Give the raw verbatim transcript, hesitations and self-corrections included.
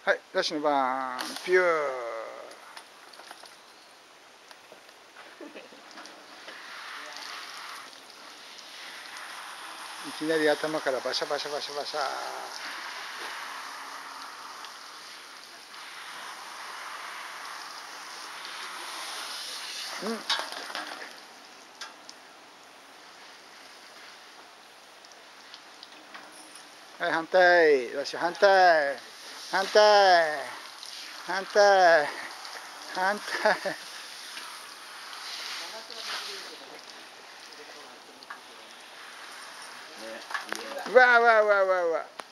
はい、ラッシュの番、ピュー。いきなり頭からバシャバシャバシャバシャ。うん。はい、反対、ラッシュ反対、反対、反対、反対。うわうわうわうわうわ。